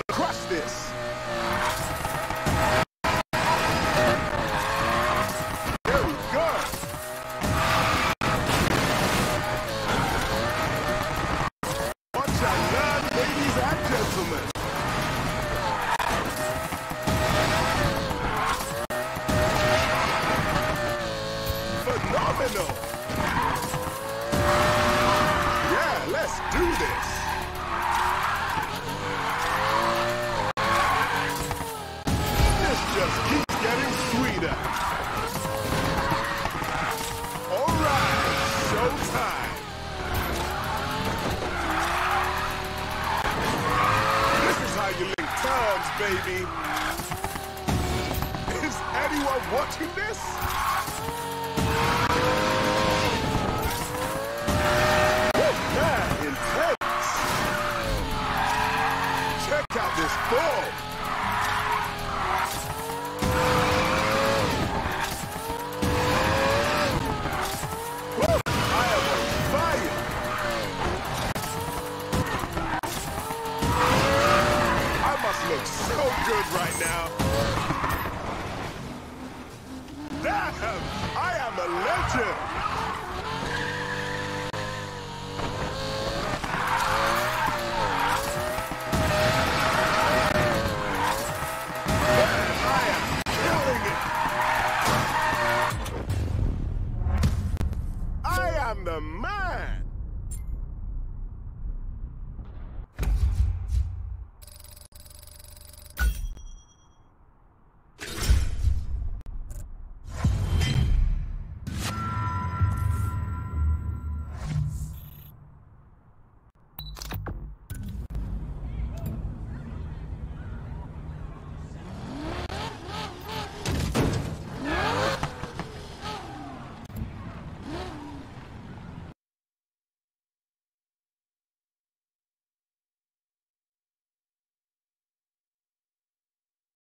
crush this. There we go. Watch out, learn, ladies and gentlemen. Phenomenal. Yeah, let's do this. This just keeps getting sweeter. All right, showtime. This is how you link terms, baby. Is anyone watching this? Check out this ball. Woo, I am on fire. I must look so good right now. Damn, I am a legend. I'm the man!